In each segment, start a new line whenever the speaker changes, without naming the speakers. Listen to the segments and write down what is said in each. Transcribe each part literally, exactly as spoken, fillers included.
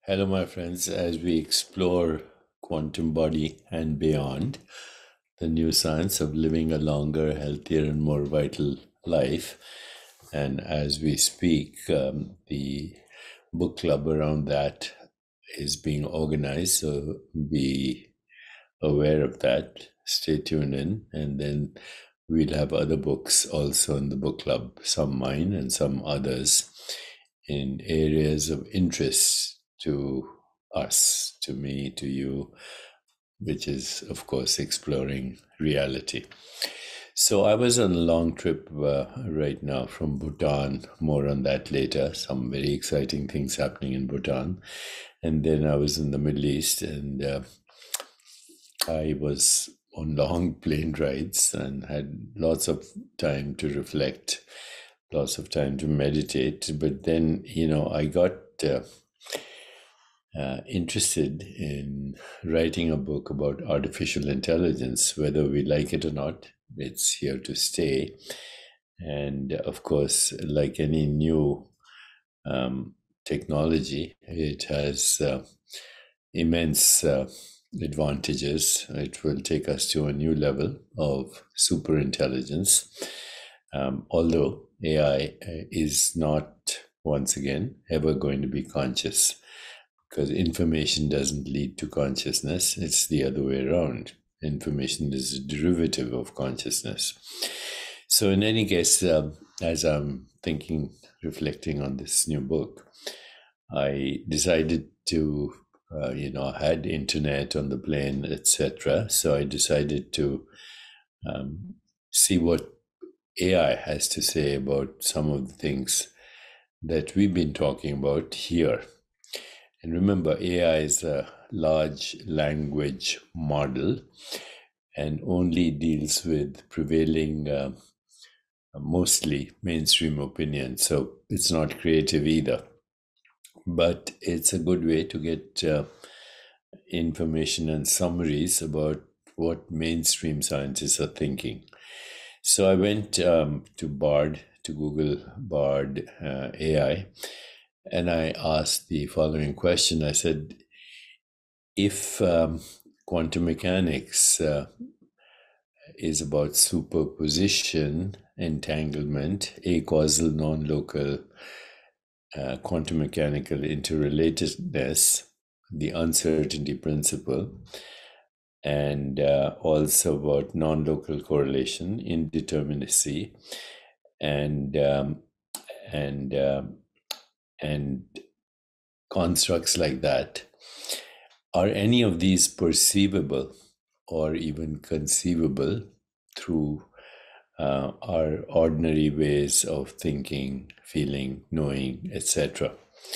Hello, my friends, as we explore quantum body and beyond, the new science of living a longer, healthier, and more vital life. And as we speak, um, the book club around that is being organized. So be aware of that. Stay tuned in. And then we'll have other books also in the book club, some mine and some others in areas of interest to us, to me, to you, which is, of course, exploring reality. So I was on a long trip uh, right now from Bhutan. More on that later. Some very exciting things happening in Bhutan. And then I was in the Middle East, and uh, I was on long plane rides and had lots of time to reflect, lots of time to meditate. But then, you know, I got uh, uh, interested in writing a book about artificial intelligence, whether we like it or not. It's here to stay. And of course, like any new um, technology, it has uh, immense uh, advantages. It will take us to a new level of super intelligence. Um, although A I is not, once again, ever going to be conscious, because information doesn't lead to consciousness. It's the other way around. Information is a derivative of consciousness. So, in any case, uh, as I'm thinking, reflecting on this new book, I decided to, uh, you know, I had internet on the plane, et cetera. So I decided to um, see what A I has to say about some of the things that we've been talking about here. And remember, A I is a large language model and only deals with prevailing, uh, mostly mainstream opinion. So it's not creative either. But it's a good way to get uh, information and summaries about what mainstream scientists are thinking. So I went um, to Bard, to Google Bard uh, A I, and I asked the following question. I said, if um, quantum mechanics uh, is about superposition, entanglement, acausal, non-local, uh, quantum mechanical interrelatedness, the uncertainty principle, and uh, also about non-local correlation, indeterminacy, and um, and um, and constructs like that. Are any of these perceivable or even conceivable through uh, our ordinary ways of thinking, feeling, knowing, et cetera?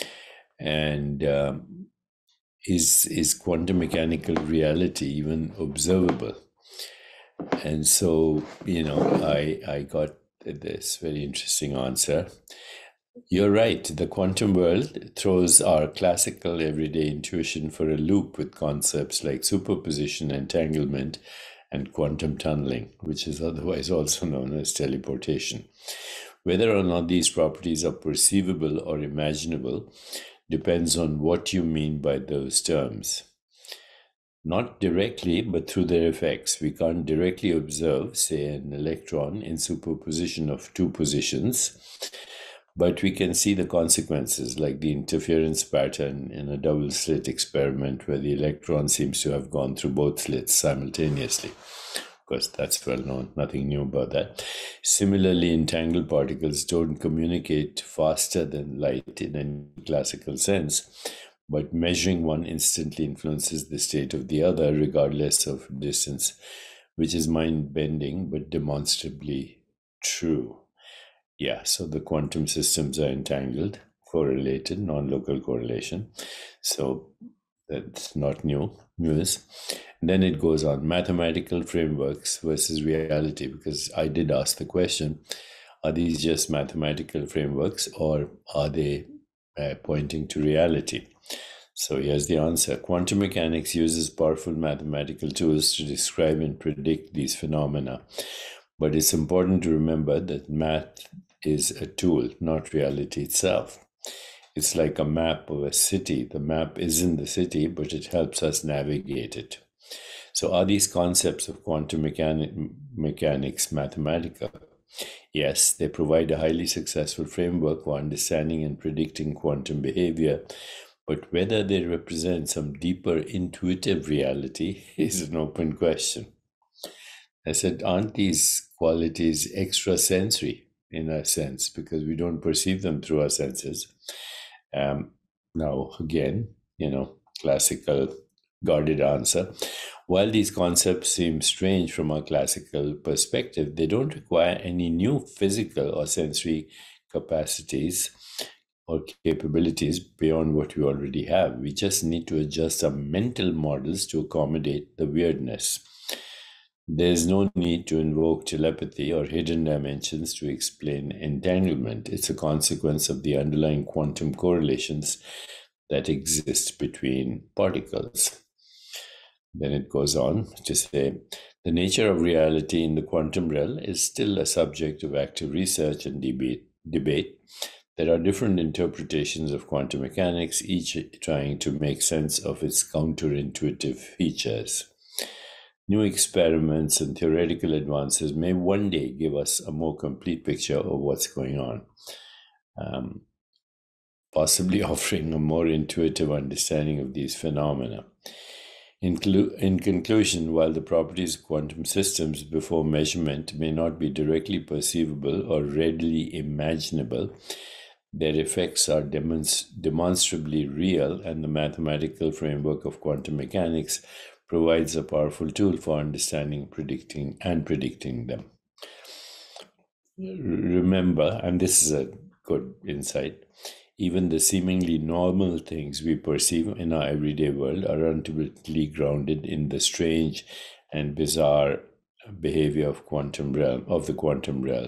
And um, is is quantum mechanical reality even observable? And so, you know, I I got this very interesting answer. You're right. The quantum world throws our classical everyday intuition for a loop with concepts like superposition, entanglement, and quantum tunneling, which is otherwise also known as teleportation. Whether or not these properties are perceivable or imaginable depends on what you mean by those terms. Not directly, but through their effects. We can't directly observe, say, an electron in superposition of two positions, but we can see the consequences, like the interference pattern in a double slit experiment where the electron seems to have gone through both slits simultaneously. Of course, that's well known, nothing new about that. Similarly, entangled particles don't communicate faster than light in any classical sense, but measuring one instantly influences the state of the other regardless of distance, which is mind-bending but demonstrably true. Yeah, so the quantum systems are entangled, correlated, non-local correlation. So that's not new news. And then it goes on, mathematical frameworks versus reality, because I did ask the question, are these just mathematical frameworks or are they uh, pointing to reality? So here's the answer. Quantum mechanics uses powerful mathematical tools to describe and predict these phenomena. But it's important to remember that math is a tool, not reality itself. It's like a map of a city. The map isn't the city, but it helps us navigate it. So, are these concepts of quantum mechani- mechanics mathematical? Yes, they provide a highly successful framework for understanding and predicting quantum behavior, but whether they represent some deeper intuitive reality is an open question. I said, aren't these qualities extrasensory in a sense because we don't perceive them through our senses? Um, now, again, you know, classical guarded answer. While these concepts seem strange from a classical perspective, they don't require any new physical or sensory capacities or capabilities beyond what we already have. We just need to adjust our mental models to accommodate the weirdness. There's no need to invoke telepathy or hidden dimensions to explain entanglement. It's a consequence of the underlying quantum correlations that exist between particles. Then it goes on to say, the nature of reality in the quantum realm is still a subject of active research and debate. debate. There are different interpretations of quantum mechanics, each trying to make sense of its counterintuitive features. New experiments and theoretical advances may one day give us a more complete picture of what's going on, um, possibly offering a more intuitive understanding of these phenomena. In, clu- in conclusion, while the properties of quantum systems before measurement may not be directly perceivable or readily imaginable, their effects are demonst- demonstrably real, and the mathematical framework of quantum mechanics provides a powerful tool for understanding, predicting, and predicting them. Remember, and this is a good insight, even the seemingly normal things we perceive in our everyday world are ultimately grounded in the strange and bizarre behavior of quantum realm of the quantum realm.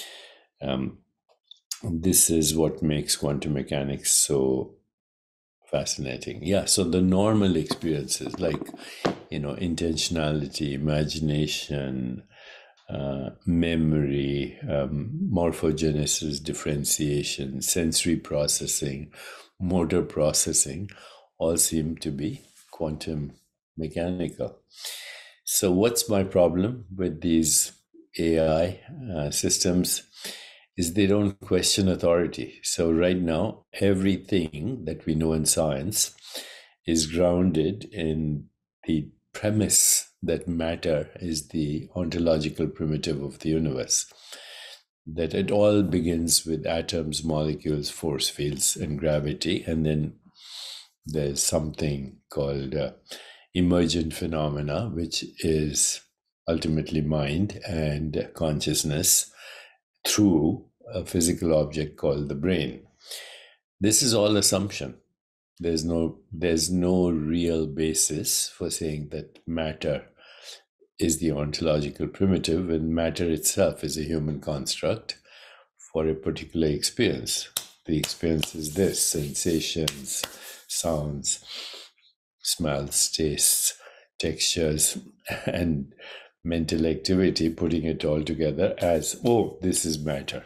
Um, this is what makes quantum mechanics so fascinating. Yeah, so the normal experiences like, you know, intentionality, imagination, uh, memory, um, morphogenesis, differentiation, sensory processing, motor processing, all seem to be quantum mechanical. So, what's my problem with these A I uh, systems? Is they don't question authority. So, right now, everything that we know in science is grounded in the premise that matter is the ontological primitive of the universe, that it all begins with atoms, molecules, force fields, and gravity, and then there's something called uh, emergent phenomena, which is ultimately mind and consciousness through a physical object called the brain. This is all assumption. There's no there's no real basis for saying that matter is the ontological primitive, and matter itself is a human construct for a particular experience. The experience is this: sensations, sounds, smells, tastes, textures, and mental activity, putting it all together as, oh, this is matter.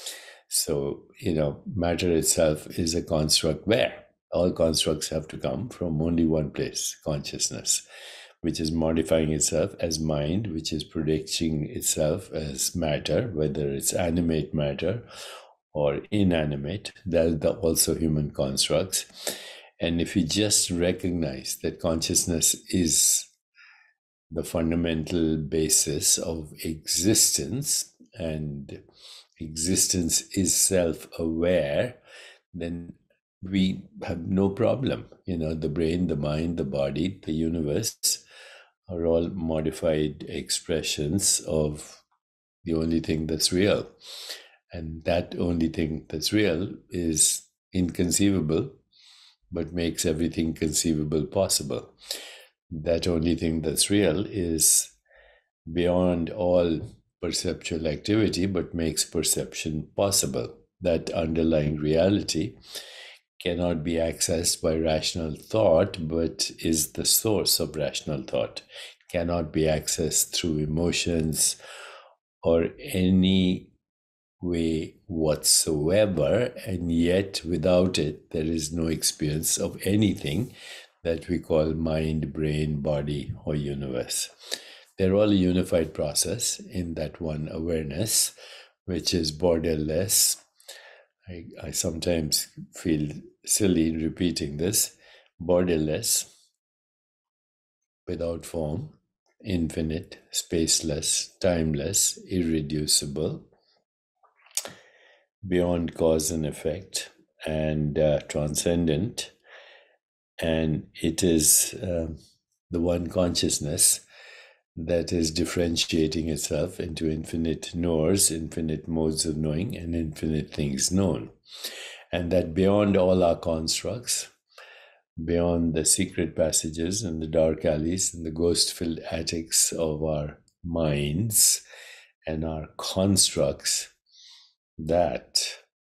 So, you know, matter itself is a construct where all constructs have to come from only one place, consciousness, which is modifying itself as mind, which is predicting itself as matter, whether it's animate matter or inanimate. That are also human constructs. And if we just recognize that consciousness is the fundamental basis of existence, and existence is self-aware, then we have no problem. You know, the brain, the mind, the body, the universe are all modified expressions of the only thing that's real. And that only thing that's real is inconceivable, but makes everything conceivable possible. That only thing that's real is beyond all perceptual activity, but makes perception possible. That underlying reality cannot be accessed by rational thought, but is the source of rational thought. Cannot be accessed through emotions or any way whatsoever, and yet without it, there is no experience of anything that we call mind, brain, body, or universe. They're all a unified process in that one awareness, which is borderless. I, I sometimes feel silly repeating this. Borderless, without form, infinite, spaceless, timeless, irreducible, beyond cause and effect, and uh, transcendent. And it is uh, the one consciousness that is differentiating itself into infinite knowers, infinite modes of knowing, and infinite things known. And that beyond all our constructs, beyond the secret passages and the dark alleys and the ghost-filled attics of our minds and our constructs, that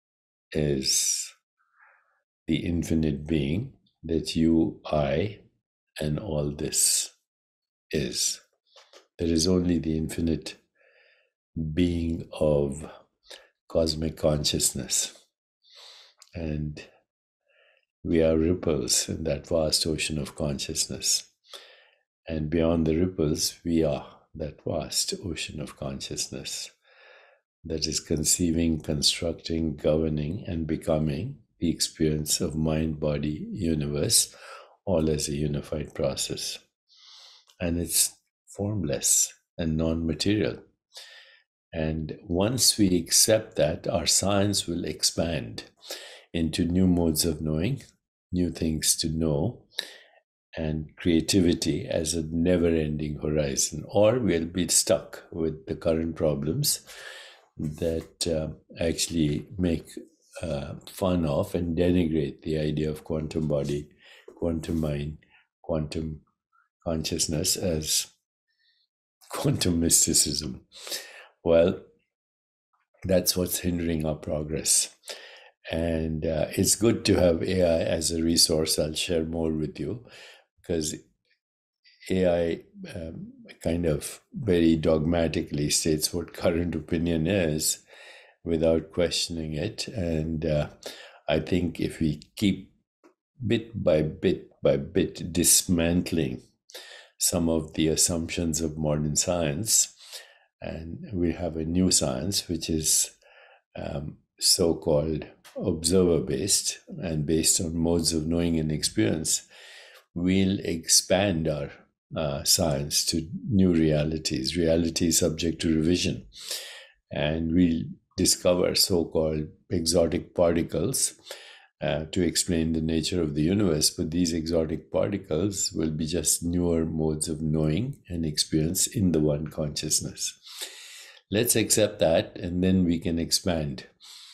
is the infinite being that you, I, and all this is. There is only the infinite being of cosmic consciousness. And we are ripples in that vast ocean of consciousness. And beyond the ripples, we are that vast ocean of consciousness that is conceiving, constructing, governing, and becoming the experience of mind, body, universe, all as a unified process. And it's formless and non-material. And once we accept that, our science will expand into new modes of knowing, new things to know, and creativity as a never-ending horizon. Or we'll be stuck with the current problems that uh, actually make uh, fun of and denigrate the idea of quantum body, quantum mind, quantum consciousness as quantum mysticism. Well, that's what's hindering our progress. And uh, it's good to have A I as a resource. I'll share more with you, because A I um, kind of very dogmatically states what current opinion is without questioning it. And uh, I think if we keep bit by bit by bit dismantling some of the assumptions of modern science, and we have a new science which is um, so-called observer-based and based on modes of knowing and experience, we'll expand our uh, science to new realities, realities subject to revision. And we'll discover so-called exotic particles uh, to explain the nature of the universe. But these exotic particles will be just newer modes of knowing and experience in the one consciousness. Let's accept that, and then we can expand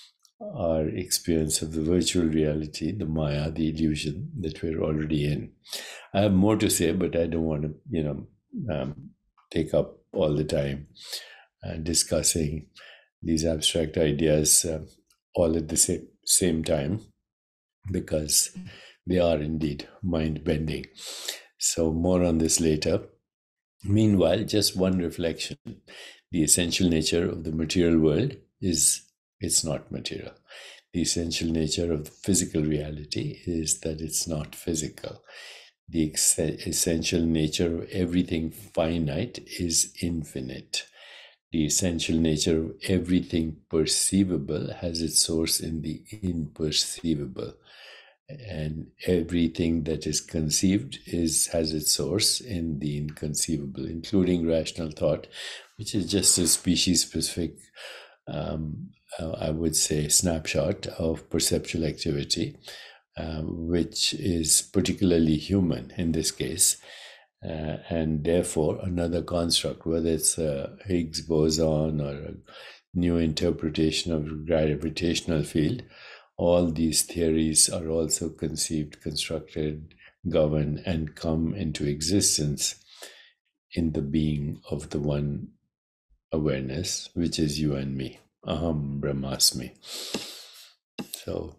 our experience of the virtual reality, the Maya, the illusion that we're already in. I have more to say, but I don't want to, you know, um, take up all the time uh, discussing these abstract ideas uh, all at the same, same time, because they are indeed mind-bending. So more on this later. Meanwhile, just one reflection. The essential nature of the material world is it's not material. The essential nature of the physical reality is that it's not physical. The ex- essential nature of everything finite is infinite. The essential nature of everything perceivable has its source in the imperceivable. And everything that is conceived is has its source in the inconceivable, including rational thought, which is just a species-specific, um, uh, I would say, snapshot of perceptual activity, uh, which is particularly human in this case. Uh, and therefore, another construct, whether it's a Higgs boson or a new interpretation of the gravitational field, all these theories are also conceived, constructed, governed, and come into existence in the being of the one awareness, which is you and me. Aham Brahmasmi. So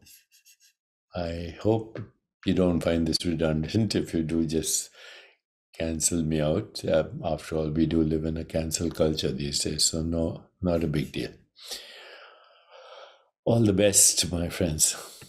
I hope you don't find this redundant. If you do, just cancel me out. Uh, after all, we do live in a cancel culture these days, so no, not a big deal. All the best, my friends.